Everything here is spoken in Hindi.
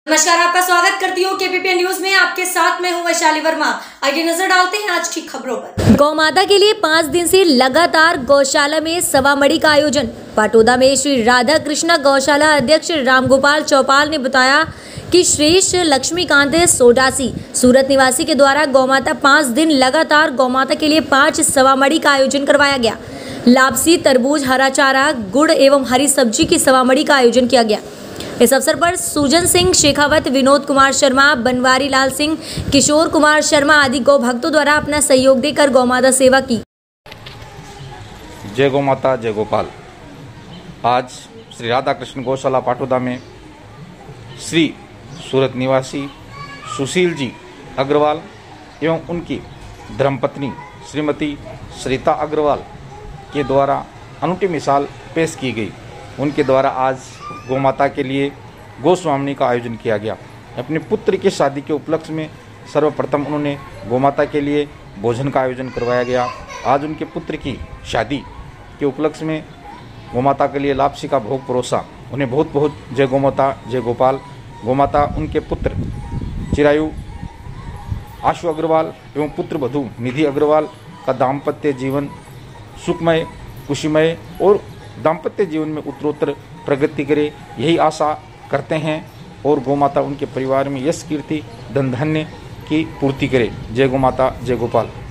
नमस्कार, आपका स्वागत करती हूँ केपीपी न्यूज में। आपके साथ मैं हूँ वैशाली वर्मा। आइए नजर डालते हैं आज की खबरों पर। गौ माता के लिए 5 दिन से लगातार गौशाला में सवामड़ी का आयोजन। पाटोदा में श्री राधा कृष्णा गौशाला अध्यक्ष रामगोपाल चौपाल ने बताया कि श्रेष्ठ लक्ष्मीकांत सोडासी सूरत निवासी के द्वारा गौ माता 5 दिन लगातार गौ माता के लिए 5 सवामड़ी का आयोजन करवाया गया। लापसी, तरबूज, हरा चारा, गुड़ एवं हरी सब्जी की सवामड़ी का आयोजन किया गया। इस अवसर पर सुजन सिंह शेखावत, विनोद कुमार शर्मा, बनवारी लाल सिंह, किशोर कुमार शर्मा आदि गौ भक्तों द्वारा अपना सहयोग देकर गौ माता सेवा की। जय गौ माता, जय गोपाल। आज श्री राधा कृष्ण गौशाला पाटोदा में श्री सूरत निवासी सुशील जी अग्रवाल एवं उनकी धर्मपत्नी श्रीमती सरिता अग्रवाल के द्वारा अनूठी मिसाल पेश की गई। उनके द्वारा आज गौ माता के लिए गोस्वामी का आयोजन किया गया। अपने पुत्र की शादी के उपलक्ष्य में सर्वप्रथम उन्होंने गौ माता के लिए भोजन का आयोजन करवाया गया। आज उनके पुत्र की शादी के उपलक्ष्य में गौ माता के लिए लापसी का भोग परोसा। उन्हें बहुत बहुत जय गौ माता, जय गोपाल। गौ माता उनके पुत्र चिरायु आशु अग्रवाल एवं पुत्र वधू निधि अग्रवाल का दाम्पत्य जीवन सुखमय, खुशीमय और दाम्पत्य जीवन में उत्तरोत्तर प्रगति करे, यही आशा करते हैं। और गौ माता उनके परिवार में यश, कीर्ति, धन धान्य की पूर्ति करे। जय गौ माता, जय गोपाल।